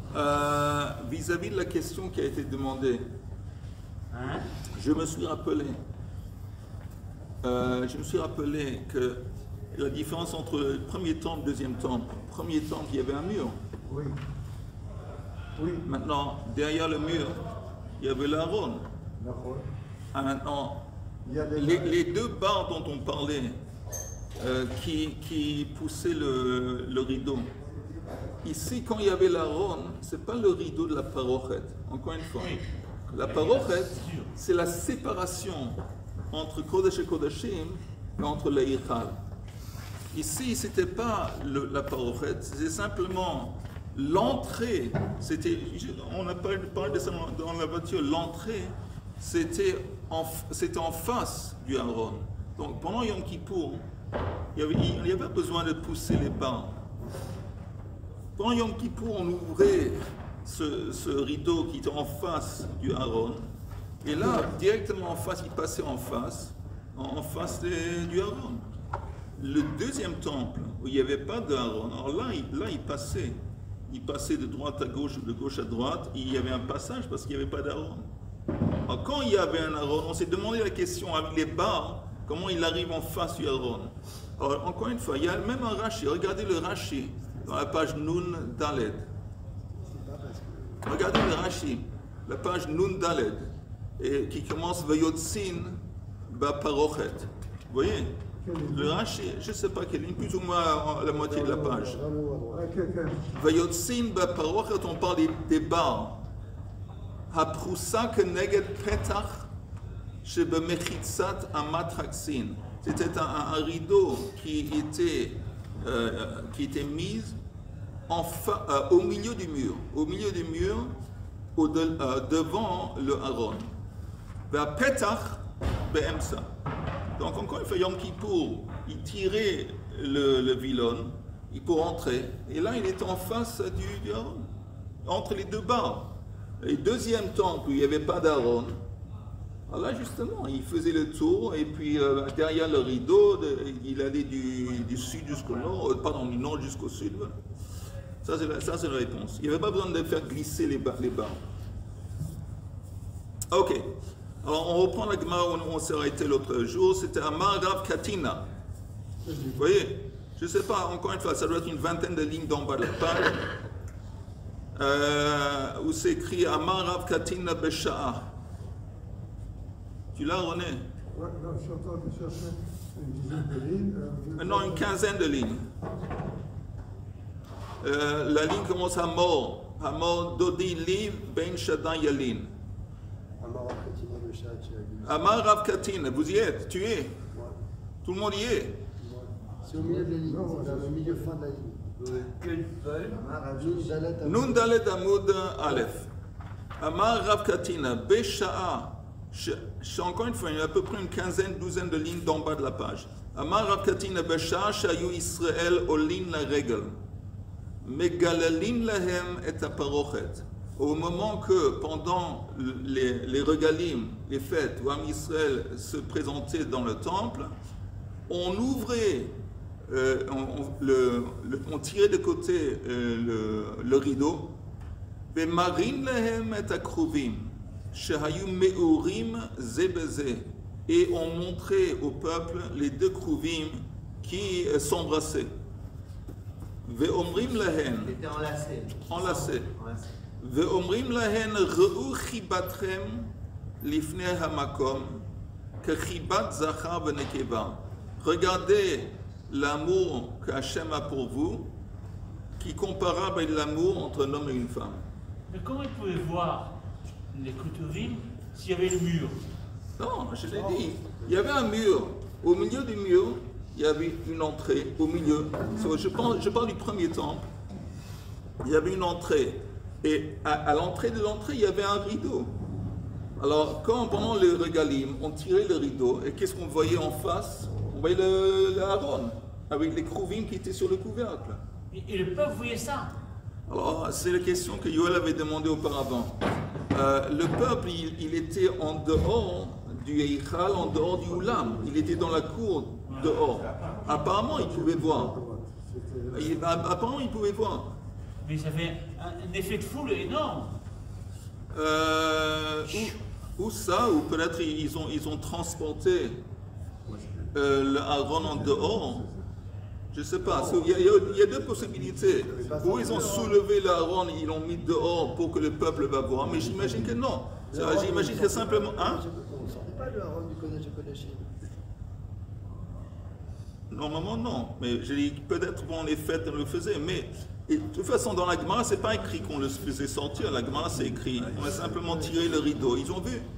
Vis-à-vis de la question qui a été demandée, je me suis rappelé que la différence entre le premier temple et le deuxième temple. Le premier temple, il y avait un mur. Oui. Oui. Maintenant, derrière le mur, il y avait l'Aaron. D'accord. Maintenant, Il y a des les deux barres dont on parlait, qui poussaient le rideau. Ici, quand il y avait l'Aaron, ce n'est pas le rideau de la parochet. Encore une fois, la parochet, c'est la séparation entre Kodesh et Kodashim et entre le Hichal. Ici, ce n'était pas la parochet, c'était simplement l'entrée. On a parlé de ça dans la voiture. L'entrée, c'était en face du Aaron. Donc pendant Yom Kippour, il n'y avait pas besoin de pousser les barres. Pendant Yom Kippour, on ouvrait ce rideau qui était en face du Aaron. Et là, directement en face, il passait en face du Aaron. Le deuxième temple, où il n'y avait pas d'Aaron, alors là, il passait. Il passait de droite à gauche, de gauche à droite, et il y avait un passage parce qu'il n'y avait pas d'Aaron. Alors quand il y avait un Aaron, on s'est demandé la question avec les barres, comment il arrive en face du Aaron. Alors encore une fois, il y a même un Rashi, regardez le Rashi, dans la page Nun Daled. Regardez le Rashi, la page Nun Daled, et qui commence Vayotsin Ba Parochet. Vous voyez? Le Rashi, je ne sais pas quelle ligne, plus ou moins la moitié de la page. Vayotsin Ba Parochet, on parle des barres. Haprousa keneged petach shebemechitzat amatraxin. C'était un rideau qui était mis au milieu du mur, devant le Aaron. Petach be'emsa. Donc encore une fois, Yom Kippour, il tirait le vilon, il pour entrer, et là il était en face du Aaron, entre les deux barres. Et deuxième temple où il n'y avait pas d'Aaron, là justement, il faisait le tour et puis derrière le rideau, il allait du sud jusqu'au nord, du nord jusqu'au sud. Voilà. Ça c'est la réponse. Il n'y avait pas besoin de faire glisser les barres. Ok. Alors on reprend la Gemara où on s'est arrêté l'autre jour. C'était Amar Rav Katina. Vous voyez, je ne sais pas, encore une fois, ça doit être une vingtaine de lignes d'en bas de la page. Où c'est écrit Amar Rav Katina Besha'a. Tu l'as, René? Ouais, non, je suis en train de chercher une dizaine de lignes. Non, une quinzaine de lignes. La ligne commence à mort. Hamor Dodi Liv Ben Shadan Yalin. Amar Rav Katina, vous y êtes? Tu y es? Ouais. Tout le monde y est? Ouais. C'est au milieu de la ligne, c'est dans le milieu fin de la ligne. Nun Dalet Amoud Aleph. Amar Rav Katina, Besha'a. Encore une fois, il y a à peu près une douzaine de lignes d'en bas de la page. Amar Rav Katina, Besha'a Shayu Israël Olin la règle. Megalalin lahem et aparochet. Au moment que, pendant les regalim, les fêtes, où Am Israël se présentait dans le temple, on ouvrait, on tirait de côté le rideau, Vemarin lahem et akruvim, shehayu meurim ze beze, et on montrait au peuple les deux kruvim qui s'embrassaient. Ve'omrim lahen, était enlacé. Enlacé. Ve'omrim lahen re'u chibatrem lifnei hamakom que chibat zachar v'nekeva. Regardez l'amour que Hachem a pour vous, qui est comparable à l'amour entre un homme et une femme. Mais comment ils pouvaient voir les Koutourim s'il y avait le mur? Non, je l'ai dit. Il y avait un mur. Au milieu du mur, il y avait une entrée. Au milieu. Je parle du premier temple. Il y avait une entrée. Et à l'entrée de l'entrée, il y avait un rideau. Alors, pendant le regalim, on tirait le rideau, et qu'est-ce qu'on voyait en face? On voyait le Aaron, avec les krouvim qui étaient sur le couvercle. Et le peuple voyait ça? Alors, c'est la question que Yoel avait demandé auparavant. Le peuple, il était en dehors du Eichal, en dehors du Oulam. Il était dans la cour dehors. Apparemment, il pouvait voir. Apparemment, il pouvait voir. Mais ça fait un effet de foule énorme. Ou ça, ou peut-être ils ont transporté le Aaron en dehors. Je ne sais pas. Il y a deux possibilités. Ou ils ont soulevé le Aaron, ils l'ont mis dehors pour que le peuple va voir. Mais j'imagine que non. J'imagine que simplement. Hein? On ne sortait pas le Aaron du Kodesh HaKodashim. Normalement, non. Mais je dis peut-être pendant les fêtes, on le faisait. Mais de toute façon, dans la Gemara, ce n'est pas écrit qu'on le faisait sortir. La Gemara, c'est écrit. On a simplement tiré le rideau. Ils ont vu.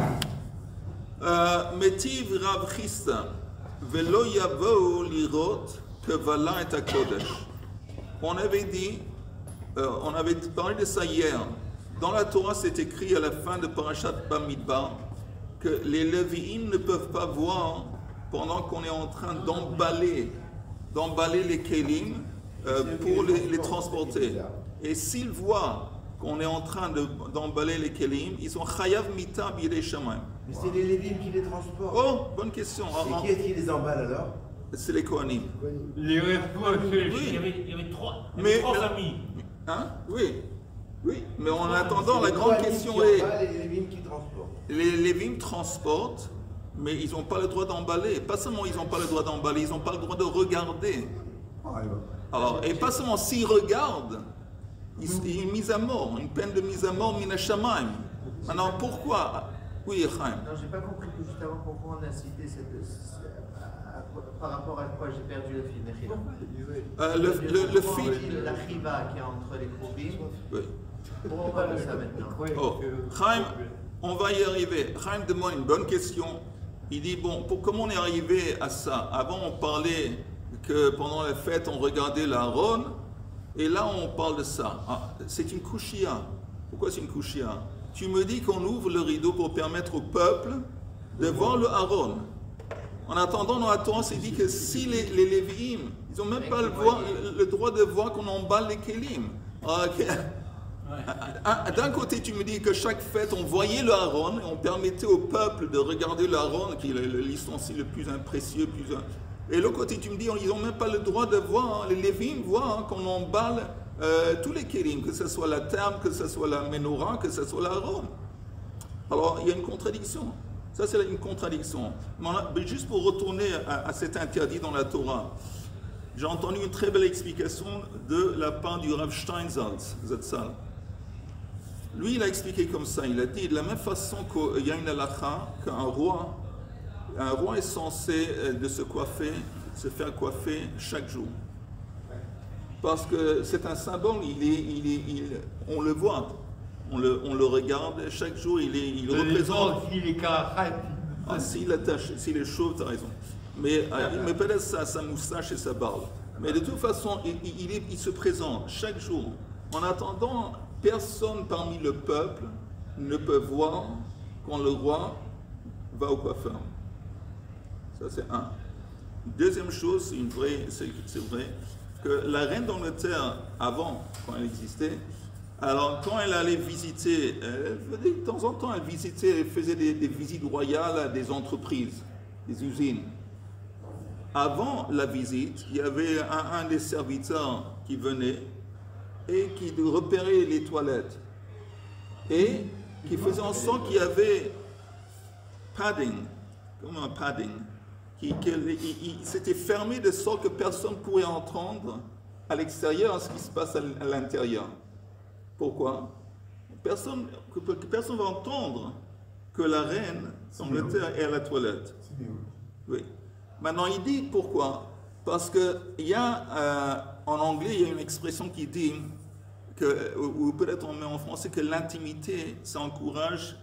Metiv Rav Chisda, Velo Yavo Lirot, Kevala et Kodesh. On avait dit, on avait parlé de ça hier. Dans la Torah, c'est écrit à la fin de Parashat Bamidbar que les Lévi'im ne peuvent pas voir pendant qu'on est en train d'emballer les kelim pour les transporter. Et s'ils voient qu'on est en train d'emballer les kelim, ils sont chayav mita b'yedei shamayim. Mais c'est les Lévites qui les transportent. Oh, bonne question. Et qui est-ce qui les emballe alors? C'est les Kohanim. Il y avait trois familles. Hein? Oui. Oui, mais en attendant, la grande question est... Les Lévites qui transportent. Les Lévites transportent, mais ils n'ont pas le droit d'emballer. Pas seulement ils n'ont pas le droit d'emballer, ils n'ont pas le droit de regarder. Alors, et pas seulement s'ils regardent, il y a une mise à mort, une peine de mise à mort, mina shamayim. Maintenant, pourquoi? Oui, Chaim. Non, j'ai pas compris que juste avant pourquoi on a cité par rapport à quoi j'ai perdu le fil. Le fil. La chiva qui est entre les Kruvim. Oui. Bon, on va de ça maintenant. Oh, Chaim, on va y arriver. Chaim demande une bonne question. Il dit, bon, comment on est arrivé à ça? Avant, on parlait que pendant la fête, on regardait l'Aaron, et là, on parle de ça. Ah, c'est une kushia. Pourquoi c'est une kushia? Tu me dis qu'on ouvre le rideau pour permettre au peuple de voir le Aaron. En attendant, dans la Torah, c'est dit que si les Lévi'im, ils n'ont même pas le droit de voir qu'on emballe les kelim. D'un côté, tu me dis que chaque fête, on voyait le Aaron, et on permettait au peuple de regarder le Aaron, qui est l'ustensile le plus précieux. Et de l'autre côté, tu me dis qu'ils n'ont même pas le droit de voir, les Lévi'im voient qu'on emballe tous les kelim, que ce soit la terre, que ce soit la menorah, que ce soit l'Aaron. Alors, il y a une contradiction. Ça, c'est une contradiction. Mais juste pour retourner à cet interdit dans la Torah, j'ai entendu une très belle explication de la part du Rav Steinsaltz, Zatzal. Lui, il a expliqué comme ça. Il a dit de la même façon qu'il y a une halakha qu'un roi est censé de se faire coiffer chaque jour. Parce que c'est un symbole, on le voit, on le regarde, chaque jour il représente... S'il est chauve, tu as raison. Mais peut-être sa moustache et sa barbe. Mais de toute façon, il se présente chaque jour. En attendant, personne parmi le peuple ne peut voir quand le roi va au coiffeur. Ça, c'est un. Deuxième chose, c'est vrai, que la reine d'Angleterre, avant, quand elle existait, alors quand elle allait visiter, de temps en temps, elle faisait des visites royales à des entreprises, des usines. Avant la visite, il y avait un des serviteurs qui venait et qui repérait les toilettes et qui faisait en sorte qu'il y avait padding, comme un padding, c'était fermé de sorte que personne ne pourrait entendre à l'extérieur ce qui se passe à l'intérieur. Pourquoi? Personne ne va entendre que la reine d'Angleterre est à la toilette. Oui. Maintenant, il dit pourquoi? Parce qu'il y a, en anglais, il y a une expression qui dit, ou peut-être on met en français, que l'intimité, ça encourage,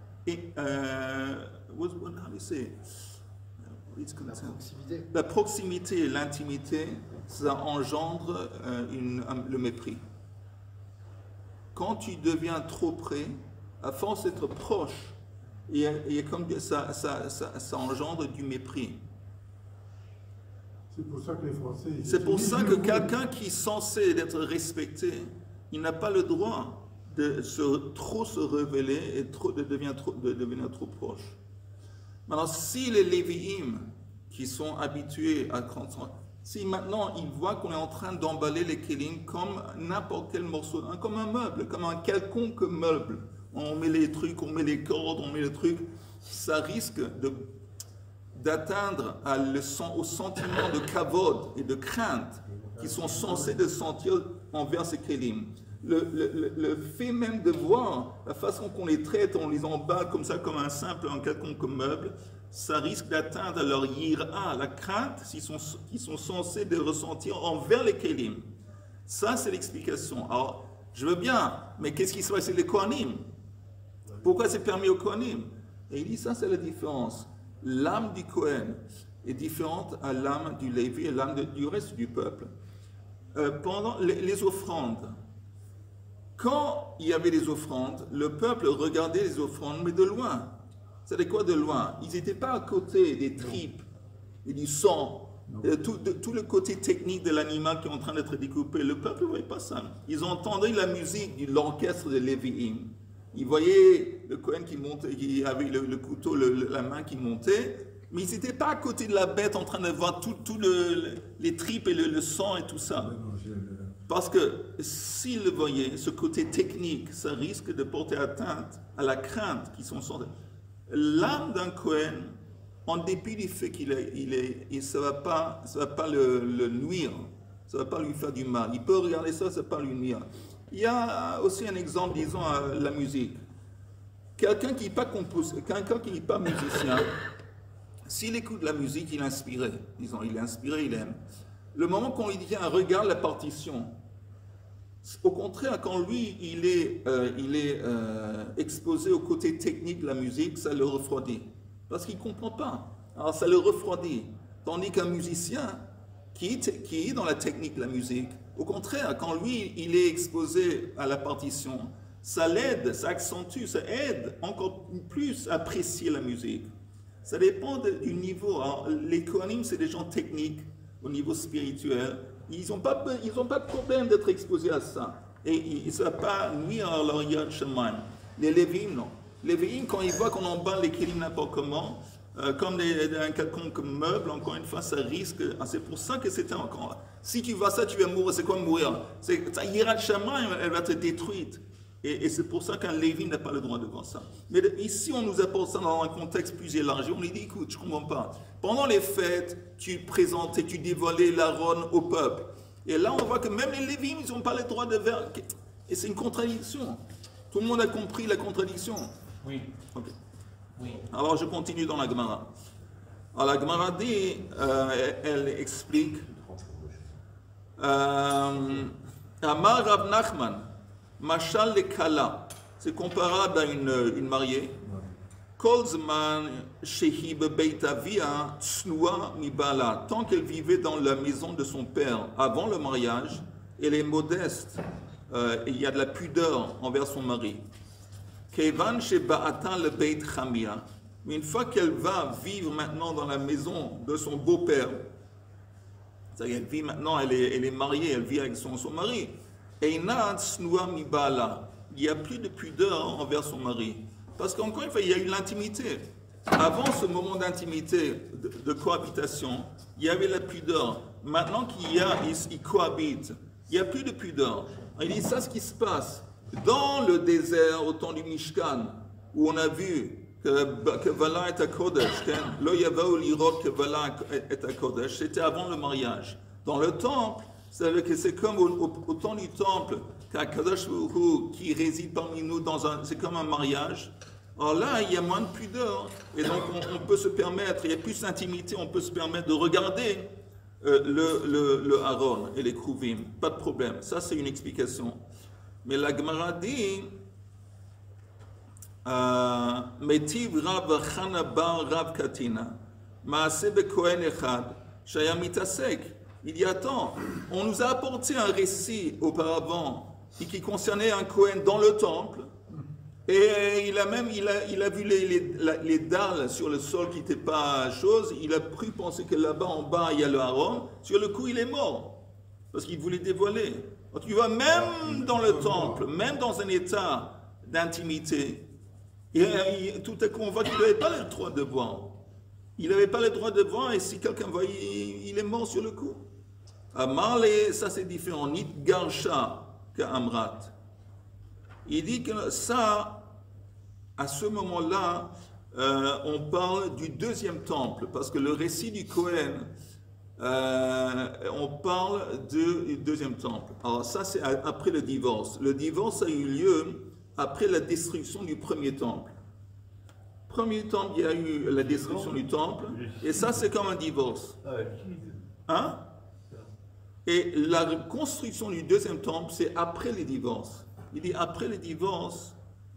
la proximité et l'intimité, ça engendre le mépris. Quand tu deviens trop près, à force d'être proche, ça engendre du mépris. C'est pour ça que les Français... C'est pour ça que quelqu'un qui est censé être respecté, il n'a pas le droit de trop se révéler et de devenir trop proche. Maintenant, si les Lévi'im, qui sont habitués à Si maintenant il voit qu'on est en train d'emballer les kelim comme n'importe quel morceau, comme un meuble, comme un quelconque meuble, on met les trucs, on met les cordes, on met les trucs, ça risque d'atteindre au sentiment de kavod et de crainte qui sont censés de sentir envers ces kelim. Le fait même de voir la façon qu'on les traite, on les emballe comme ça, comme un quelconque meuble, ça risque d'atteindre leur yira, la crainte qu'ils sont censés de ressentir envers les kelim. Ça, c'est l'explication. Alors, je veux bien, mais qu'est-ce qui se passe avec les kohanim? Pourquoi c'est permis aux kohanim? Et il dit, ça, c'est la différence. L'âme du Kohen est différente à l'âme du Lévi et l'âme du reste du peuple. Pendant les offrandes, quand il y avait les offrandes, le peuple regardait les offrandes, mais de loin. C'est quoi de loin? Ils n'étaient pas à côté des tripes et du sang, tout le côté technique de l'animal qui est en train d'être découpé. Le peuple ne voyait pas ça. Ils entendaient la musique de l'orchestre de Lévi'im. Ils voyaient le Kohen qui montait, qui avait le couteau, la main qui montait, mais ils n'étaient pas à côté de la bête en train de voir les tripes et le sang et tout ça. Parce que s'ils le voyaient, ce côté technique, ça risque de porter atteinte à la crainte qu'ils sont sortis. L'âme d'un Kohen, en dépit du fait ça ne va pas le nuire, ça ne va pas lui faire du mal. Il peut regarder ça, ça ne va pas lui nuire. Il y a aussi un exemple, disons, à la musique. Quelqu'un qui n'est pas musicien, s'il écoute la musique, il est inspiré. Disons, il est inspiré, il aime. Le moment qu'on lui dit, regarde la partition, au contraire, quand lui, il est exposé au côté technique de la musique, ça le refroidit. Parce qu'il ne comprend pas. Alors, ça le refroidit. Tandis qu'un musicien qui est dans la technique de la musique, au contraire, quand lui, il est exposé à la partition, ça l'aide, ça accentue, ça aide encore plus à apprécier la musique. Ça dépend du niveau. Alors, les Kohanim, c'est des gens techniques au niveau spirituel. Ils n'ont pas de problème d'être exposés à ça. Et ça ne va pas nuire à leur Yad Shaman. Les Lévi'im, non. Les Lévi'im, quand ils voient qu'on emballe les kelim n'importe comment, comme un quelconque meuble, encore une fois, ça risque. C'est pour ça que c'était encore. Si tu vois ça, tu vas mourir. C'est quoi mourir? Ta Yad Shaman, elle va te détruire. Et c'est pour ça qu'un Lévi n'a pas le droit de voir ça. Mais ici, on nous apporte ça dans un contexte plus élargi. On lui dit, écoute, je ne comprends pas. Pendant les fêtes, tu présentais, tu dévoilais l'Aaron au peuple. Et là, on voit que même les Lévites, ils n'ont pas le droit de faire. Et c'est une contradiction. Tout le monde a compris la contradiction. Oui. Okay. Oui. Alors, je continue dans la Gemara. Alors, la Gemara dit, elle explique. Amar Rav Nachman. Machal le Kala, c'est comparable à une mariée. Kolzman Shehib Beitavia Tsnua Mibala, tant qu'elle vivait dans la maison de son père avant le mariage, elle est modeste, et il y a de la pudeur envers son mari. Kevan Sheba'atan le Beit Chamia, mais une fois qu'elle va vivre maintenant dans la maison de son beau-père, c'est-à-dire qu'elle vit maintenant, elle est mariée, elle vit avec son mari. Il n'y a plus de pudeur envers son mari. Parce qu'encore une fois, il y a eu l'intimité. Avant ce moment d'intimité, de cohabitation, il y avait la pudeur. Maintenant qu'ils cohabitent, il n'y a plus de pudeur. Il dit ça, ce qui se passe. Dans le désert, au temps du Mishkan, où on a vu que Vala est à Kodesh, lo yavao lirot que Vala est à Kodesh, c'était avant le mariage. Dans le temple, c'est comme au temps du temple, qu'Akadosh qui réside parmi nous, c'est comme un mariage. Alors là, il y a moins de pudeur, et donc on peut se permettre, il y a plus d'intimité, on peut se permettre de regarder le Aaron et les Kruvim, pas de problème. Ça, c'est une explication. Mais la Gemara dit, Metiv Rav Chana bar Rav Katina, Maaseh beKohen Echad, Shaya mitasek. Il dit, attends, on nous a apporté un récit auparavant qui concernait un Kohen dans le temple, et il a vu les dalles sur le sol qui n'étaient pas chose, il a cru penser que là-bas en bas il y a le Aaron, sur le coup il est mort, parce qu'il voulait dévoiler. Donc, tu vois, même dans le temple, même dans un état d'intimité, tout à coup on voit qu'il n'avait pas le droit de voir. Il n'avait pas le droit de voir, et si quelqu'un voit, il est mort sur le coup. Marley, ça c'est différent. Nit Garsha Amrat. Il dit que ça, à ce moment-là, on parle du deuxième temple, parce que le récit du Cohen, on parle du deuxième temple. Alors ça, c'est après le divorce. Le divorce a eu lieu après la destruction du premier temple. Premier temple, il y a eu la destruction du temple, et ça, c'est comme un divorce. Hein? Et la construction du deuxième temple, c'est après le divorce. Il dit après le divorce,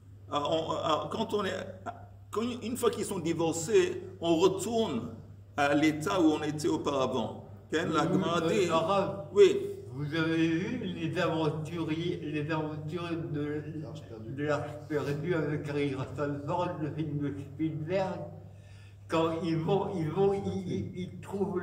une fois qu'ils sont divorcés, on retourne à l'état où on était auparavant. La Gemara dit, oui. Vous avez vu les aventures de l'Arche perdue avec Harry Ford, le film de Spielberg, quand ils trouvent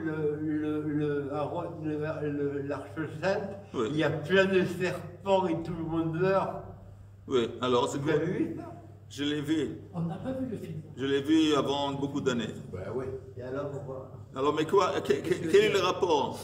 l'Arche sainte, oui. Il y a plein de serpents et tout le monde meurt. Oui, alors c'est vous quoi? avez vu ça? Je l'ai vu. On n'a pas vu le film. Je l'ai vu avant beaucoup d'années. Ben oui. Et alors, pourquoi? Alors, mais quoi? Quel est le rapport?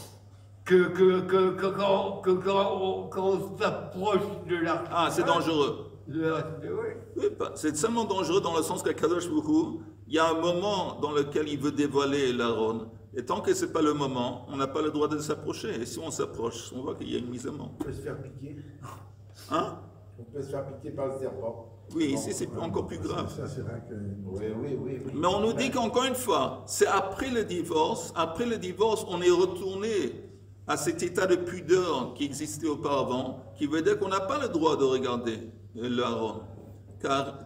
Quand on s'approche de l'Arche. Ah, c'est dangereux. Oui. Oui, c'est seulement dangereux dans le sens qu'à Kadosh Baruch Hu, il y a un moment dans lequel il veut dévoiler l'Aaron. Et tant que ce n'est pas le moment, on n'a pas le droit de s'approcher. Et si on s'approche, on voit qu'il y a une mise à mort. On peut se faire piquer. Hein? On peut se faire piquer par le serpent. Oui, ici c'est encore plus grave. Ça, c'est vrai que. Oui. Mais on nous dit qu'encore une fois, c'est après le divorce, on est retourné à cet état de pudeur qui existait auparavant, qui veut dire qu'on n'a pas le droit de regarder l'Aaron. Car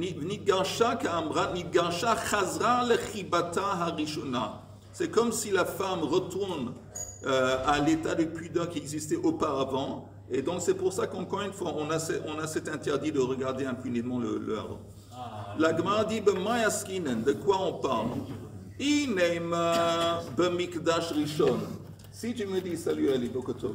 c'est comme si la femme retourne à l'état de pudeur qui existait auparavant. Et donc c'est pour ça qu'encore une fois, on a cet interdit de regarder impunément le Aaron. La Gemara dit, de quoi on parle? Si tu me dis, salut Ali Bokotov,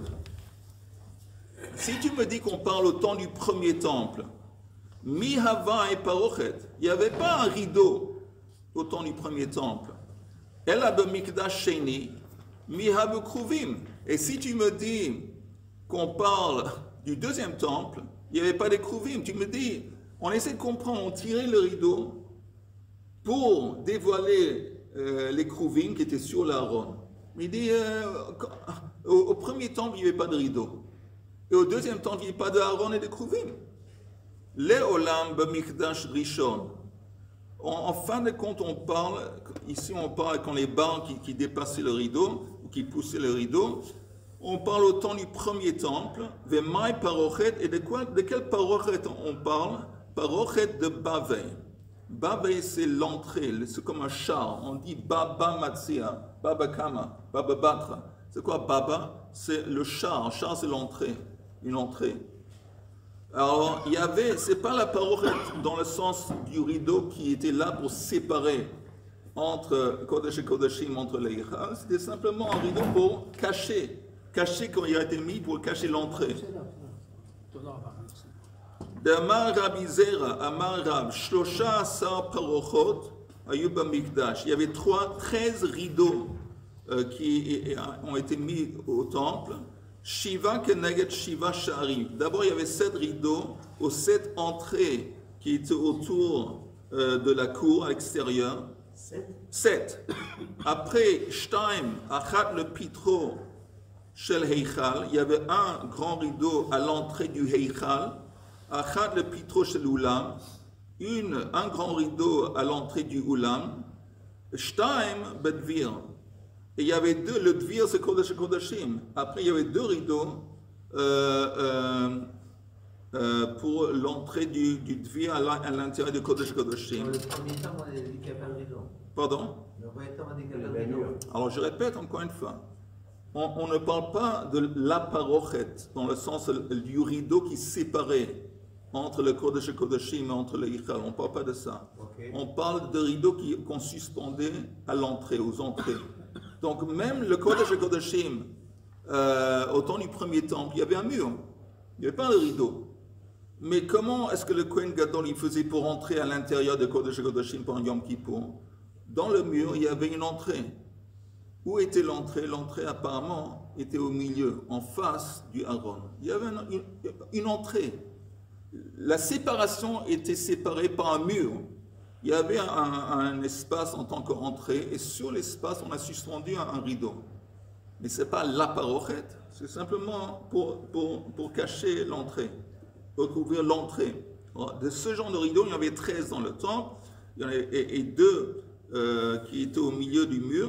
si tu me dis qu'on parle au temps du premier temple, Mihava et Parochet, il n'y avait pas un rideau au temps du premier temple. Elle a Bemikdash Sheni, Mihabu Kruvim. Et si tu me dis qu'on parle du deuxième temple, il n'y avait pas de Kruvim. Tu me dis, on essaie de comprendre, on tirait le rideau pour dévoiler les Kruvim qui étaient sur l'Aaron. Il dit, au premier temple, il n'y avait pas de rideau. Et au deuxième temple, il n'y avait pas d'Aaron et de Kruvim. Les Olam B'Mikdash Rishon. En fin de compte, ici on parle quand les barres qui dépassaient le rideau, ou qui poussaient le rideau, on parle au temps du premier temple, Vemai Parochet, et de quel Parochet on parle? Parochet de Bavei. Bavei, c'est l'entrée, c'est comme un char. On dit Baba Matsia, Baba Kama, Baba Batra. C'est quoi Baba? C'est le char. Un char, c'est l'entrée, une entrée. Alors, c'est pas la parochet dans le sens du rideau qui était là pour séparer entre Kodesh et Kodeshim, entre les Hichal. C'était simplement un rideau pour cacher quand il a été mis pour cacher l'entrée. D'Amar Rabbi Zera, Amar Rab, Shlosha Asar Parochot, Ayuba Mikdash. Il y avait 13 rideaux qui ont été mis au temple. Shiva Keneged Shiva Sha'arim. D'abord, il y avait 7 rideaux aux 7 entrées qui étaient autour de la cour à l'extérieur. 7. Après, Shtaim, Achat le Pitro Shel Heichal. Il y avait un grand rideau à l'entrée du Heichal. Achat le Pitro Shel Ulam. Un grand rideau à l'entrée du Ulam. Shtaim Bedvir. Et il y avait le Dvir, c'est Kodesh Kodashim. Après, il y avait 2 rideaux pour l'entrée du Dvir à l'intérieur de Kodesh Kodashim. Dans le premier temps, on a dit qu'il n'y avait pas de rideau. Pardon? Le premier temps, on a dit qu'il n'y avait pas de rideau. Alors, je répète encore une fois. On ne parle pas de la parochet, dans le sens du rideau qui séparait entre le Kodesh Kodashim et entre le Hichal. On ne parle pas de ça. Okay. On parle de rideaux qu'on suspendait à l'entrée, aux entrées. Donc même le Kodesh et Kodashim, au temps du premier temple, il y avait un mur. Il n'y avait pas de rideau. Mais comment est-ce que le Kohen Gadol il faisait pour entrer à l'intérieur de Kodesh et Kodashim pendant Yom Kippour? Dans le mur, il y avait une entrée. Où était l'entrée? L'entrée, apparemment, était au milieu, en face du Aaron. Il y avait une entrée. La séparation était séparée par un mur. Il y avait un espace en tant qu'entrée, et sur l'espace, on a suspendu un rideau. Mais ce n'est pas la parochet, c'est simplement pour cacher l'entrée, pour couvrir l'entrée. De ce genre de rideau, il y en avait 13 dans le temple, et 2 qui étaient au milieu du mur.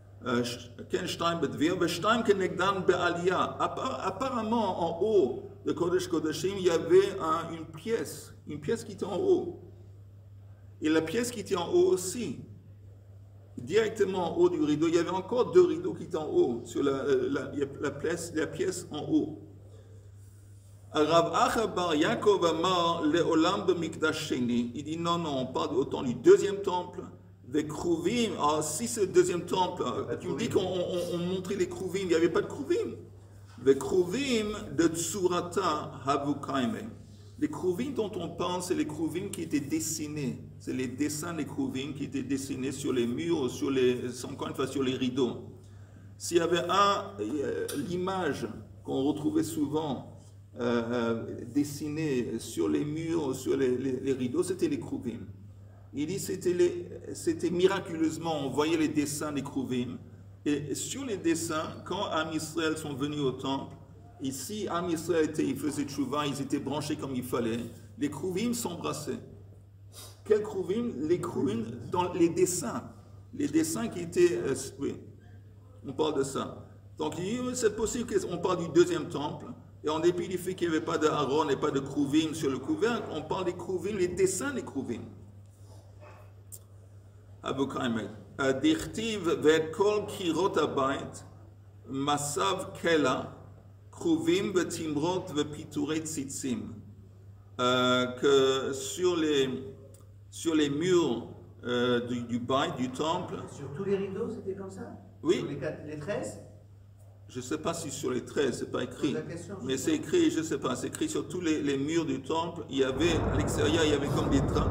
Apparemment, en haut de Kodesh Kodeshim, il y avait une pièce qui était en haut. Et la pièce qui était en haut aussi, directement en haut du rideau, il y avait encore 2 rideaux qui étaient en haut, sur la pièce en haut. Rav Acha bar Yaakov Amar le'olam b'mikdash sheni. Il dit non, on parle autant du deuxième temple, des Kruvim. Alors, si c'est le deuxième temple, tu me dis qu'on montrait les Kruvim, il n'y avait pas de Kruvim. Les Kruvim de Tsurata Havukaime. Les Kruvim dont on parle, c'est les Kruvim qui étaient dessinés. C'est les dessins des Kruvim qui étaient dessinés sur les murs, encore une fois sur les rideaux. S'il y avait l'image qu'on retrouvait souvent dessinée sur les murs, sur les rideaux, c'était les Kruvim. Il dit c'était miraculeusement, on voyait les dessins des Kruvim. Et sur les dessins, quand Am Israël sont venus au temple, ici, Am Israël ils faisaient tchouva, ils étaient branchés comme il fallait. Les Kruvim s'embrassaient. Quels Kruvim? Les Kruvim dans les dessins. Les dessins qui étaient... oui, on parle de ça. Donc, c'est possible qu'on parle du deuxième temple. Et en dépit du fait qu'il n'y avait pas d'Aaron et pas de Kruvim sur le couvercle, on parle des Kruvim, les dessins des Kruvim. Abu Kaimet. Dichtiv ve'et kol kirot habayit masav kela kruvim ve'timrot ve'piturei tzitzim. Que sur les murs du bayt, du temple. Sur tous les rideaux, c'était comme ça? Oui. Sur les 13? Je ne sais pas si sur les 13, c'est pas écrit. Mais c'est écrit, je ne sais pas, c'est écrit sur tous les murs du temple. Il y avait, à l'extérieur, il y avait comme des draps.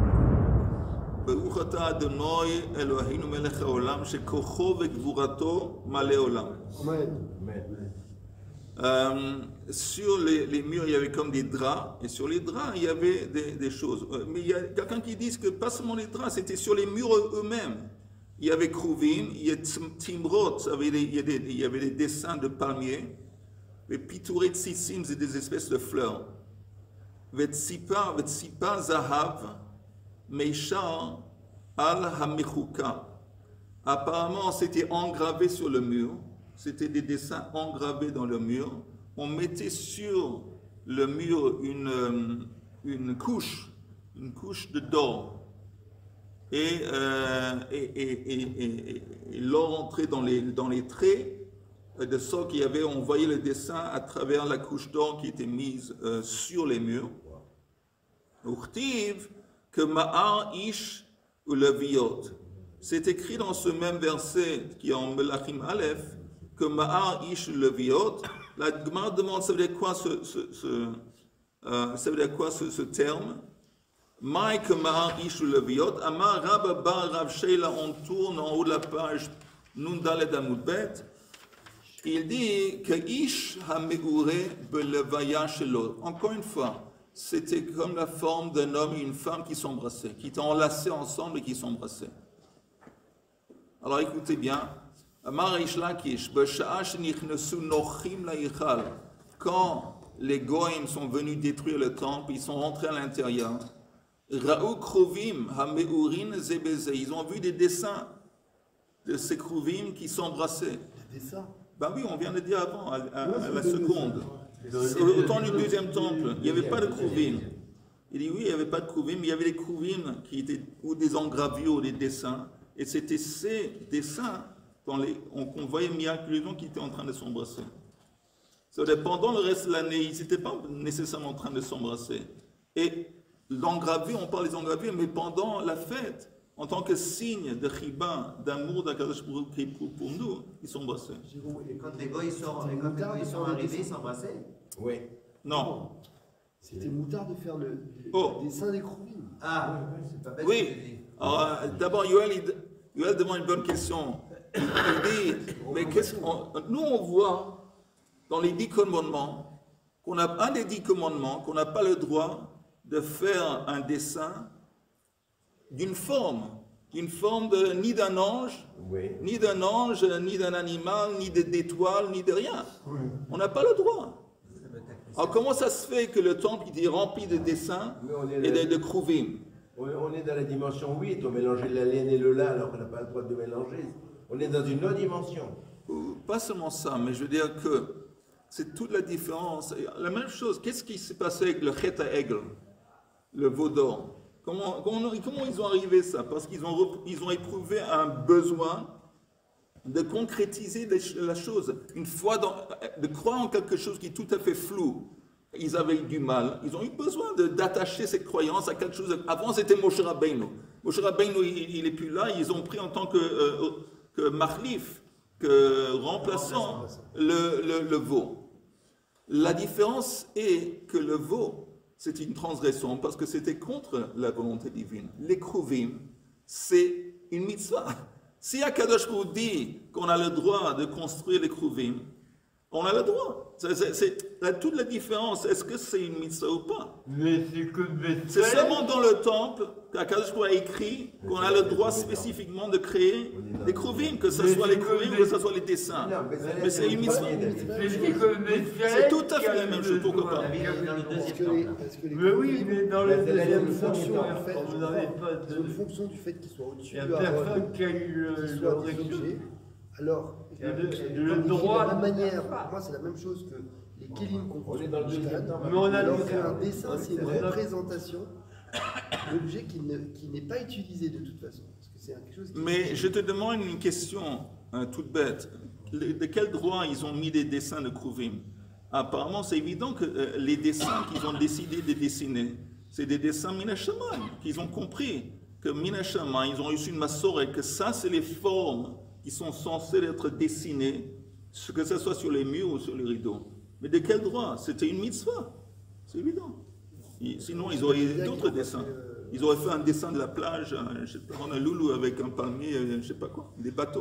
Sur les murs, il y avait comme des draps, et sur les draps, il y avait des choses. Mais il y a quelqu'un qui dit que pas seulement les draps, c'était sur les murs eux-mêmes. Il y avait Kruvim, il y avait Timrot, il y avait des dessins de palmiers, et Piturei Tzitsim, c'est des espèces de fleurs. Vetsipa Zahav, Meishar al Hamichuka. Apparemment, c'était engravé sur le mur. C'était des dessins engravés dans le mur. On mettait sur le mur une couche d'or. Et l'or entrait dans les traits, de sorte qu'il y avait, on voyait le dessin à travers la couche d'or qui était mise sur les murs. Uchtiv que Ma'ar Ish ou Leviot. C'est écrit dans ce même verset qui est en Melachim Aleph que Ma'ar Ish ou Leviot. La Gemara demande ça veut dire quoi ce terme. Mike Ma'ar Ish ou Leviot. Amar Rabba Bar Rav Sheila, on tourne en haut de la page Nundaled Amudbet. Il dit que Ish ha-me'ureh belevaya shelo. Encore une fois, c'était comme la forme d'un homme et une femme qui s'embrassaient, qui étaient enlacés ensemble et qui s'embrassaient. Alors écoutez bien. Amar Ish Lakish, b'sha'a shenichnesu nochim la'ichal. Quand les goïms sont venus détruire le temple, ils sont rentrés à l'intérieur. Ra'u kruvim ha-me'urin zebeze. Ils ont vu des dessins de ces kruvim qui s'embrassaient. Des dessins? Ben oui, on vient de dire avant, à la seconde. Au temps du deuxième temple, il n'y avait pas de kruvim. Il dit oui, il n'y avait pas de kruvim, mais il y avait des kruvim qui étaient ou des engravures ou des dessins. Et c'était ces dessins qu'on voyait miraculeusement qui étaient en train de s'embrasser. Pendant le reste de l'année, ils n'étaient pas nécessairement en train de s'embrasser. Et l'engravure, on parle des engravures, mais pendant la fête, en tant que signe de chiba, d'amour d'Akadosh Baruch Hu pour nous, ils s'embrassaient. Et quand les goïs sont arrivés, ils s'embrassaient? Oui. Non. C'était moutard de faire le dessin des Kruvim. Ah, c'est pas bête. Oui. Alors, d'abord, Yoel demande une bonne question. il dit, mais nous on voit dans les 10 commandements qu'on a un des 10 commandements qu'on n'a pas le droit de faire un dessin d'une forme ni d'un ange, ni d'un animal, ni d'étoile, ni de rien. On n'a pas le droit. Alors comment ça se fait que le temple il est rempli de dessins et de krouvim? On est dans la dimension 8, on mélangeait la laine et le lin alors qu'on n'a pas le droit de mélanger. On est dans une autre dimension. Pas seulement ça, mais je veux dire que c'est toute la différence. La même chose, qu'est-ce qui s'est passé avec le Chet Ha'Egel, le veau d'or? Comment ils ont arrivé ça? Parce qu'ils ont éprouvé un besoin de concrétiser la chose. Une fois, de croire en quelque chose qui est tout à fait flou. Ils avaient eu du mal. Ils ont eu besoin d'attacher cette croyance à quelque chose. Avant, c'était Moshe Rabbeinu. Moshe Rabbeinu, il n'est plus là. Ils ont pris en tant que Machlif, que remplaçant le veau. La différence est que le veau, c'est une transgression parce que c'était contre la volonté divine. Les krouvim, c'est une mitzvah. Si Akadosh Baruch Hu dit qu'on a le droit de construire les krouvim, on a le droit. C'est toute la différence. Est-ce que c'est une mitzvah ou pas? C'est seulement dans le temple qu'Akadosh Baruch Hu a écrit qu'on a le droit spécifiquement de créer des krouvim, que ce soit les krouvim ou que ce soit les dessins. Mais c'est une mitzvah. C'est tout à fait la même chose. Pourquoi pas? Mais oui, mais dans les deuxième fonction, fonction, en fait, on n'avait pas de... c'est une fonction du fait qu'il soit au-dessus Il de n'y a Aaron, personne qui a eu qu'il le soit des recul. objets. Alors, Le droit. de la même manière, pour moi c'est la même chose que les kélim qu'on construit dans le Mishkan. Mais on a Alors le qu'un dessin, c'est une on a- représentation d'objet qui n'est pas utilisé de toute façon. Parce que c'est quelque chose qui Mais je te demande une question toute bête. De quel droit ils ont mis des dessins de Krouvim? Apparemment, c'est évident que les dessins qu'ils ont décidé de dessiner, c'est des dessins Minashaman, qu'ils ont compris que Minashaman, ils ont reçu une massorah, que ça, c'est les formes qui sont censées être dessinées, que ce soit sur les murs ou sur les rideaux. Mais de quel droit? C'était une mitzvah. C'est évident. Sinon, ils auraient d'autres dessins. Ils auraient fait un dessin de la plage, je sais pas, un loulou avec un palmier, je sais pas quoi, des bateaux.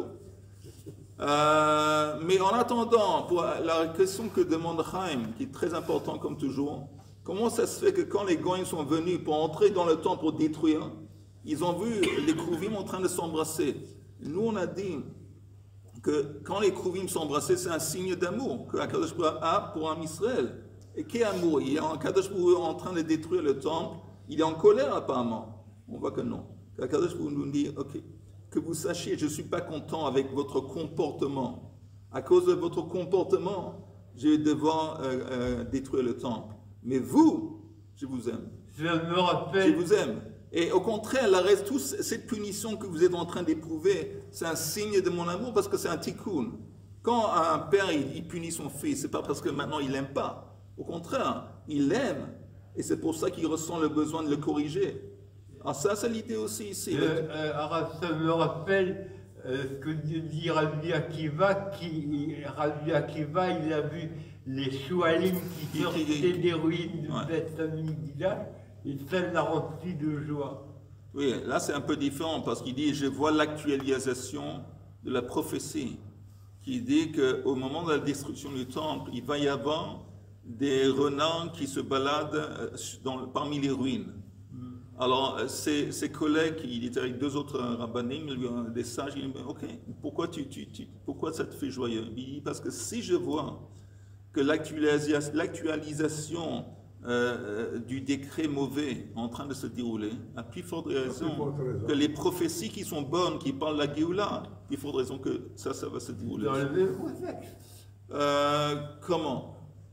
Mais en attendant, pour la question que demande Chaim, qui est très important comme toujours, comment ça se fait que quand les Goïms sont venus pour entrer dans le temple pour détruire, ils ont vu les Krouvim en train de s'embrasser. Nous, on a dit que quand les Krouvim s'embrassaient, c'est un signe d'amour que Akadosh Baruch Hu a pour un Israël. Et qu'est amour? Il est Akadosh Baruch Hu en train de détruire le temple. Il est en colère apparemment. On voit que non. Akadosh Baruch Hu nous dit, ok, que vous sachiez, je ne suis pas content avec votre comportement. À cause de votre comportement, je vais devoir détruire le temple. Mais vous, je vous aime. Je me rappelle. Je vous aime. Et au contraire, toute cette punition que vous êtes en train d'éprouver, c'est un signe de mon amour parce que c'est un tikkun. Quand un père il punit son fils, c'est pas parce que maintenant il l'aime pas. Au contraire, il l'aime. Et c'est pour ça qu'il ressent le besoin de le corriger. Alors ça, c'est l'idée aussi ici. Ça me rappelle ce que dit Rabbi Akiva, Rabbi Akiva, il a vu les choualim qui sortaient des ruines du Beth Amikdash, et ça l'a rempli de joie. Oui, là c'est un peu différent parce qu'il dit, je vois l'actualisation de la prophétie qui dit qu'au moment de la destruction du temple, il va y avoir des renards qui se baladent parmi les ruines. Alors, ses collègues, il était avec 2 autres rabbanim, des sages, il dit, ok, pourquoi ça te fait joyeux? Il dit, parce que si je vois que l'actualisation du décret mauvais en train de se dérouler, à plus forte raison que les prophéties qui sont bonnes, qui parlent de la Géoula, plus forte raison que ça va se dérouler. Dans le même contexte. Comment?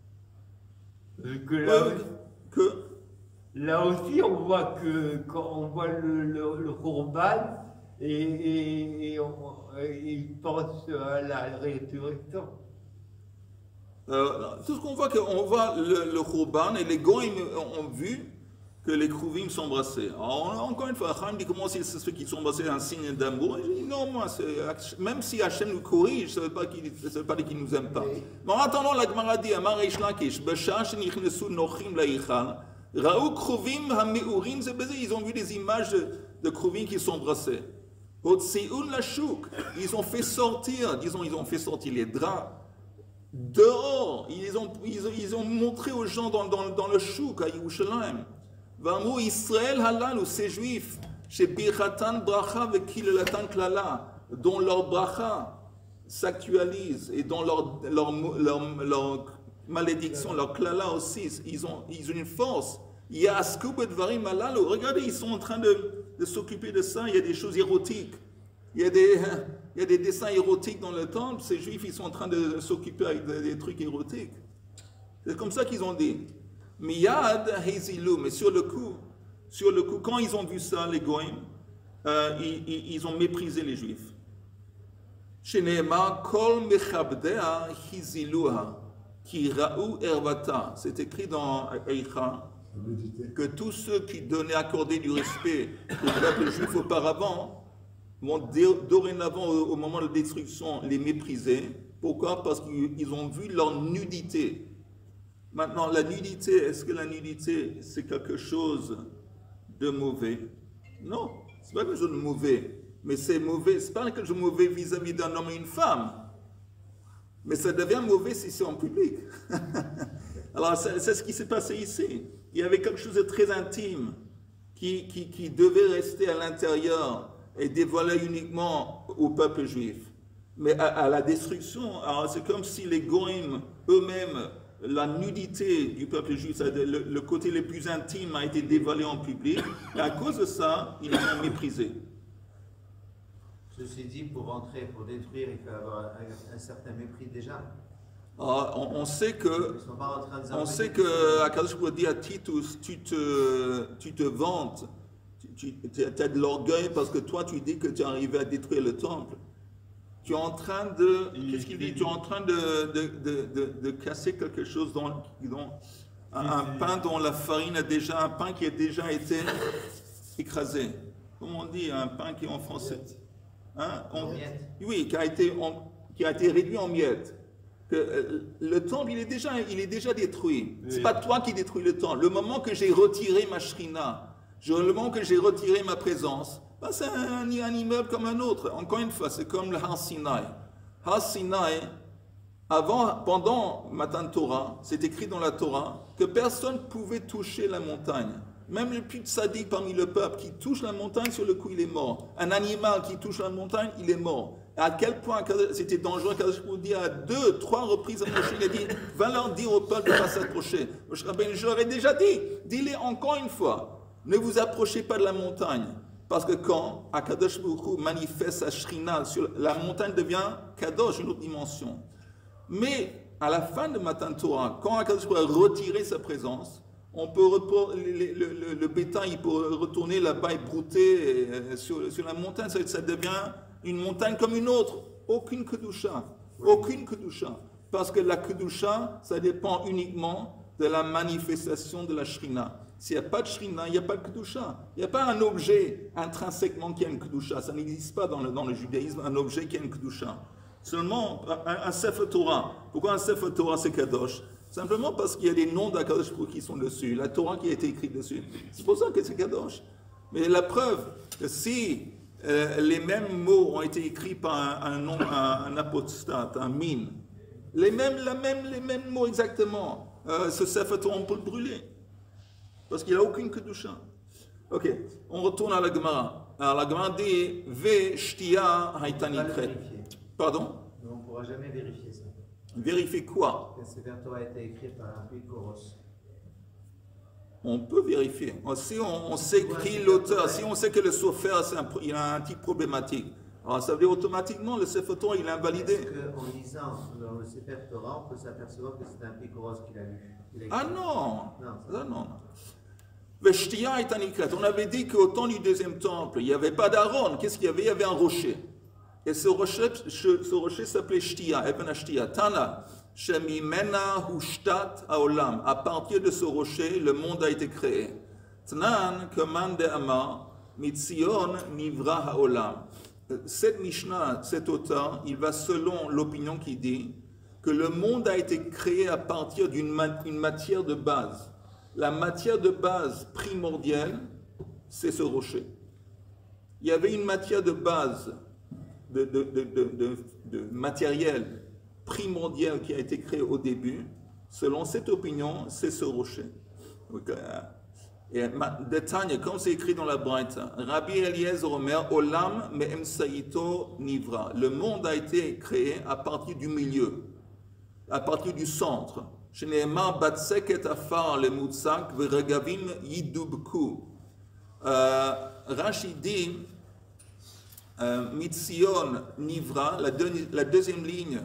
Là aussi, on voit que quand on voit le Khurban et il pense à la résurrection. Tout ce qu'on voit, le Khurban et les Goïms ont vu que les Krouvim s'embrassaient. Alors, encore une fois, Chaim dit comment c'est ce qu'ils s'embrassaient, un signe d'amour. Je dis non, moi, même si Hachem nous corrige, ça ne veut pas dire qu'il ne nous aime pas. Mais en attendant, la Gemara dit, Amar Reish Lakish, B'shah shenichnesu nochim la'ichal, Raou Krouvim ha'meurim zebeze, ils ont vu des images de Krouvim qui s'embrassaient. Hotseun la chouk. Ils ont fait sortir, disons, ils ont fait sortir les draps dehors. Ils ont montré aux gens dans le chouk à Yerushalayim. Vamou Israël halal ou ces juifs, chez Biratan bracha vekilelatan klala, dont leur bracha s'actualise et dont leur malédiction, leur klala aussi, ils ont une force. Regardez, ils sont en train de s'occuper de ça. Il y a des choses érotiques. Il y a des dessins érotiques dans le temple. Ces juifs, ils sont en train de s'occuper avec des trucs érotiques. C'est comme ça qu'ils ont dit. Miyad Hezilou. Mais sur le coup, quand ils ont vu ça, les Goïm, ils ont méprisé les juifs. Sheneema kol mechabdea hiziluha ki ra'u ervata. C'est écrit dans Eicha que tous ceux qui donnaient accorder du respect au peuple juif auparavant vont dorénavant au moment de la destruction les mépriser. Pourquoi? Parce qu'ils ont vu leur nudité. Maintenant, la nudité, est-ce que la nudité c'est quelque chose de mauvais? Non, c'est pas quelque chose de mauvais. Mais c'est mauvais, c'est pas quelque chose de mauvais vis-à-vis d'un homme et une femme. Mais ça devient mauvais si c'est en public. Alors, c'est ce qui s'est passé ici. Il y avait quelque chose de très intime qui devait rester à l'intérieur et dévoilé uniquement au peuple juif. Mais à la destruction, alors c'est comme si les Goïm eux-mêmes, la nudité du peuple juif, le côté le plus intime a été dévoilé en public. Et à cause de ça, ils l'ont méprisé. Ceci dit, pour entrer, pour détruire, il faut avoir un certain mépris déjà. On sait que Akadosh dit à Titus, tu te vantes, tu as de l'orgueil parce que toi tu dis que tu es arrivé à détruire le temple. Tu es en train de, qu'est-ce qu'il dit? Tu es en train de casser quelque chose un pain dont la farine a déjà, un pain qui a déjà été écrasé. Comment on dit un pain qui est en français? Oui, qui a été réduit en miettes. Le temple, il est déjà détruit. Oui. C'est pas toi qui détruis le temple. Le moment que j'ai retiré ma shrina, le moment que j'ai retiré ma présence, ben c'est un immeuble comme un autre. Encore une fois, c'est comme le Har Sinai. Har Sinai, pendant Matan Torah, c'est écrit dans la Torah que personne ne pouvait toucher la montagne. Même le plus sadique parmi le peuple qui touche la montagne, sur le coup, il est mort. Un animal qui touche la montagne, il est mort. À quel point c'était dangereux, quand je vous dis à 2, 3 reprises à Moshe, il a dit, va leur dire au peuple de ne pas s'approcher. Je leur ai déjà dit, dis-les encore une fois, ne vous approchez pas de la montagne. Parce que quand Akadosh Baruch Hu manifeste sa shrina, la montagne devient Kadosh, une autre dimension. Mais à la fin de Matan Torah, quand Akadosh Baruch Hu a retiré sa présence, on peut le bétail il peut retourner là-bas et brouter sur la montagne, ça devient une montagne comme une autre. Aucune kedusha. Aucune kedusha. Parce que la kedusha, ça dépend uniquement de la manifestation de la shrina. S'il n'y a pas de shrina, il n'y a pas de kedusha. Il n'y a pas un objet intrinsèquement qui a une kedusha. Ça n'existe pas dans le judaïsme, un objet qui a une kedusha. Seulement un Sefer Torah. Pourquoi un Sefer Torah c'est kadosh? Simplement parce qu'il y a des noms d'Akadosh qui sont dessus, la Torah qui a été écrite dessus. C'est pour ça que c'est kadosh. Mais la preuve que si les mêmes mots ont été écrits par un apostate, un mine, les mêmes mots exactement, ce Sefer Torah, on peut le brûler. Parce qu'il n'y a aucune kedusha. Ok, on retourne à la Gemara. Alors la Gemara dit Ve shtia haytanikret. Pardon? On ne pourra jamais vérifier ça. Vérifier quoi? Que ce Torah a été écrit par un Pikoros. On peut vérifier. Si on sait qui l'auteur, si on sait que le sofer il a un type problématique, alors ça veut dire automatiquement le Sefer Torah il est invalidé. Est-ce qu'en lisant dans le Sefer Torah, on peut s'apercevoir que c'est un Pikoros qui l'a lu? Ah non, non. Veshtia est un ikret. On avait dit qu'au temps du deuxième temple, il n'y avait pas d'Aaron. Qu'est-ce qu'il y avait? Il y avait un rocher. Et ce rocher s'appelait Shtia, Eben Ashtia. Tana, Shemimena Hushtat Haolam. À partir de ce rocher, le monde a été créé. Tnan, Keman de Ama, Mitzion Nivra Haolam. Cette Mishnah, cet auteur, il va selon l'opinion qui dit que le monde a été créé à partir d'une matière de base. La matière de base primordiale, c'est ce rocher. il y avait une matière de base, de matériel primordial qui a été créé au début. Selon cette opinion, c'est ce rocher. Et détail, comme c'est écrit dans la Braïta, Rabbi Eliezer Omer, Olam me'em saïto nivra. Le monde a été créé à partir du milieu, à partir du centre. Shneemar batseket afar le mutsak veregavim yidubku. Rashi dit Mitzion Nivra, la deuxième ligne.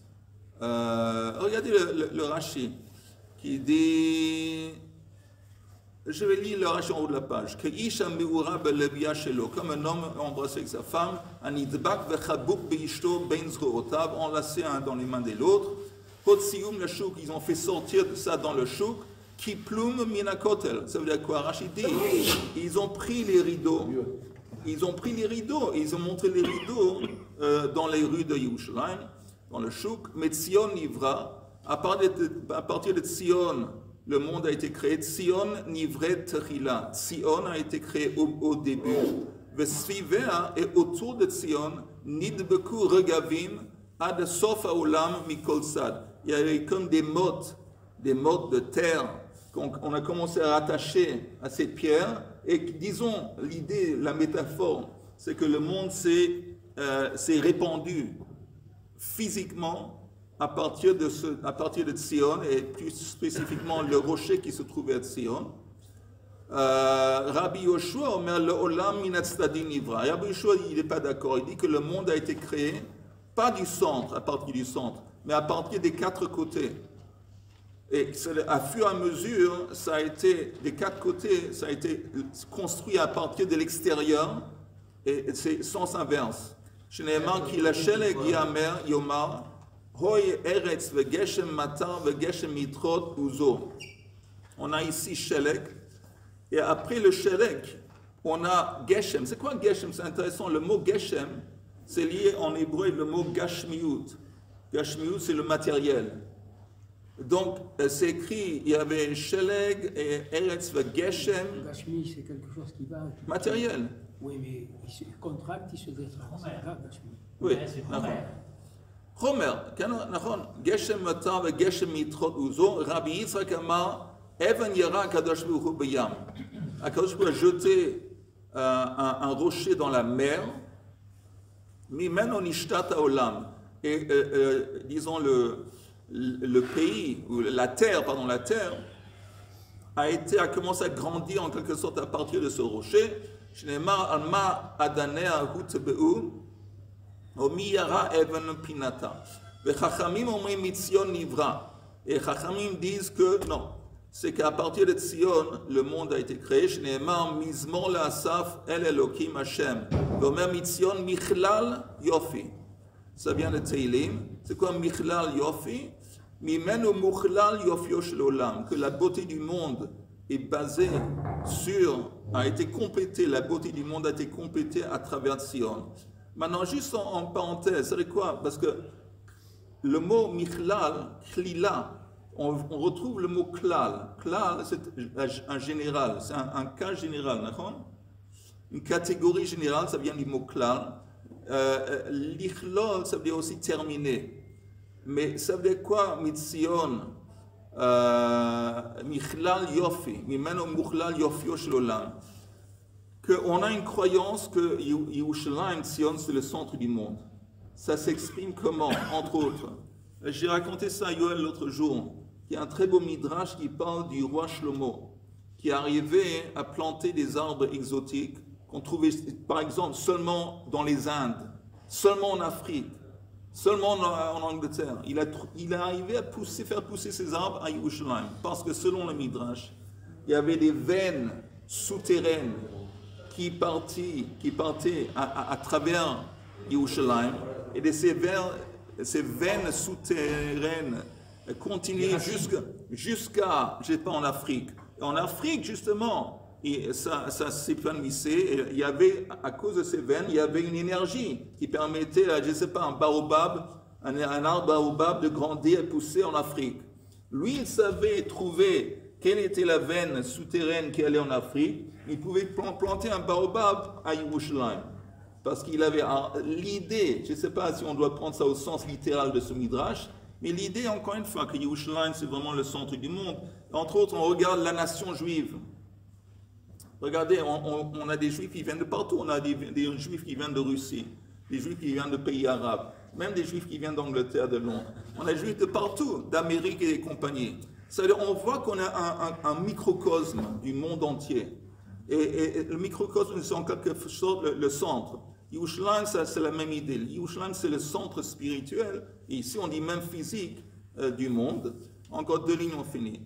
Regardez le Rashi qui dit, je vais lire le Rashi en haut de la page, que Isha meura belevia shelo, comme un homme embrassé avec sa femme, anidbak vechabuk beishto ben zrootav, enlacé un dans les mains de l'autre. Hotzium le chouk, ils ont fait sortir de ça dans le chouk. Kiplum minakotel, ça veut dire quoi? Rashi dit, ils ont pris les rideaux. Ils ont pris les rideaux, ils ont montré les rideaux dans les rues de Yerushalayim, dans le chouk. Mais Tzion Nivra, à partir de Tzion, le monde a été créé. Tzion Nivret Techila. Tzion a été créé au début. Vesvivea, et autour de Tzion, Nidbeku Regavim, Ad Sof Haolam Mikol Sad. Il y avait comme des mottes de terre qu'on a commencé à rattacher à cette pierre. Et disons, l'idée, la métaphore, c'est que le monde s'est répandu physiquement à partir de Tzion, et plus spécifiquement le rocher qui se trouvait à Tzion. Rabbi Yoshua, Rabbi Yoshua, il n'est pas d'accord. Il dit que le monde a été créé, pas du centre, à partir du centre, mais à partir des quatre côtés. Et à fur et à mesure, ça a été, des quatre côtés, ça a été construit à partir de l'extérieur, et c'est sens inverse. Shneemar ki lashelek yamer yomar, hoy eretz vegeshem matar vegeshem mitrot uzo. On a ici shelek, et après le shelek, on a geshem. C'est quoi geshem? C'est intéressant, le mot geshem, c'est lié en hébreu le mot gashmiut. Gashmiut, c'est le matériel. Donc, c'est écrit, il y avait Sheleg et Eretz Geshem. Gashmi, c'est quelque chose qui va. Matériel. Oui, mais il se contracte, il se détruit. Oui, c'est Homer. Homer, Geshem Matar ve Geshem Mitrot Uzo, Rabbi Yitzhak Amar, Even Yara Kadosh Baruch Hu B'Yam. Kadosh Baruch Hu a jeté un rocher dans la mer, Mimeno Nishtat Haolam. Et disons le pays, ou la terre a commencé à grandir en quelque sorte à partir de ce rocher. Shneemar alma adanea hutbeu, omiyara even pinata. Vechachamim omrim mitzion nivra. Et Chachamim disent que non, c'est qu'à partir de Tzion, le monde a été créé. Shneemar mizmor la'asaf el Elokim Hashem. Vomer mitzion michlal yofi. Ça vient de Teilim. C'est quoi Michlal Yofi? Mimenu Mukhlal Yofio Shel Olam. Que la beauté du monde est basée a été complétée, la beauté du monde a été complétée à travers Sion. Maintenant, juste en parenthèse, c'est quoi? Parce que le mot Michlal, Klila, on retrouve le mot Klal. Klal, c'est un général, c'est un cas général, d'accord? Une catégorie générale, ça vient du mot Klal. L'ichlol, ça veut dire aussi terminer. Mais ça veut dire quoi, Mitzion, Michlal Yofi, Mimeno Mukhlal Yofio Shlolam? Qu'on a une croyance que Yerushalayim, Tzion, c'est le centre du monde. Ça s'exprime comment, entre autres? J'ai raconté ça à Yoel l'autre jour. Il y a un très beau midrash qui parle du roi Shlomo, qui arrivait à planter des arbres exotiques qu'on trouvait, par exemple, seulement dans les Indes, seulement en Afrique, seulement en Angleterre. Il est arrivé à faire pousser ces arbres à Yerushalayim, parce que selon le Midrash, il y avait des veines souterraines qui partaient à travers Yerushalayim, et ces veines souterraines continuaient jusqu'à, je sais pas, en Afrique. Et en Afrique, justement, et ça s'épanouissait, et il y avait, à cause de ces veines, il y avait une énergie qui permettait à, je ne sais pas, un arbre baobab de grandir et pousser en Afrique. Lui, il savait trouver quelle était la veine souterraine qui allait en Afrique. Il pouvait planter un baobab à Yerushalayim. parce qu'il avait l'idée, je ne sais pas si on doit prendre ça au sens littéral de ce midrash, mais l'idée, encore une fois, que Yerushalayim, c'est vraiment le centre du monde. Entre autres, on regarde la nation juive. Regardez, on a des juifs qui viennent de partout. On a des juifs qui viennent de Russie, des juifs qui viennent de pays arabes, même des juifs qui viennent d'Angleterre, de Londres. On a des juifs de partout, d'Amérique et des compagnies. C'est-à-dire, on voit qu'on a un microcosme du monde entier. Et le microcosme, c'est en quelque sorte le centre. Yerushalayim, c'est la même idée. Yerushalayim, c'est le centre spirituel, et ici on dit même physique, du monde. Encore deux lignes ont fini.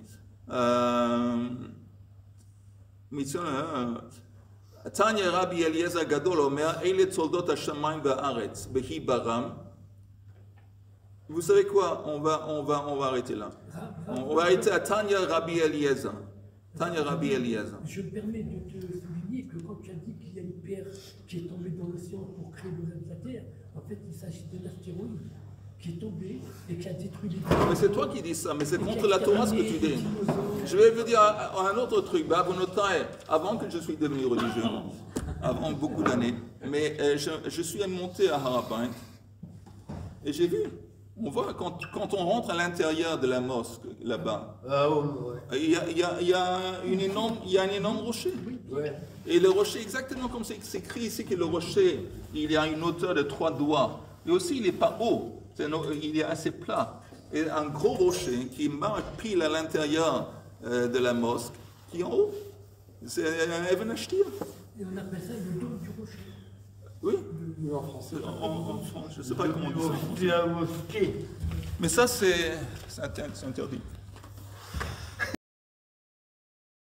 Tanya Rabbi Eliezer Gadol Omer, Eile Tzoldot HaShamayim VaHaretz, Behi Baram. Vous savez quoi? On va arrêter là. On va arrêter à Tanya Rabbi Eliezer. Tanya Rabbi Eliezer. Je me permets de te souligner que quand tu as dit qu'il y a une pierre qui est tombée dans l'océan pour créer le reste de la Terre, en fait il s'agit d'un astéroïde qui est tombé et qui a détruit les... Mais c'est toi qui dis ça, mais c'est contre la Torah ce que tu dis. Je vais vous dire un autre truc, avant que je suis devenu religieux, avant beaucoup d'années, mais je suis monté à Harapain et j'ai vu, on voit quand on rentre à l'intérieur de la mosquée là-bas, il y a un énorme rocher. Et le rocher, exactement comme c'est écrit ici que le rocher, il y a une hauteur de 3 doigts, et aussi il n'est pas haut. Il est assez plat. Et un gros rocher qui marche pile à l'intérieur de la mosquée, qui est en haut. C'est un Even Ashtir. Et on appelle ça le dôme du rocher. Oui. En français. En France, je ne sais pas comment on dit ça. La mosquée. Mais ça, c'est interdit.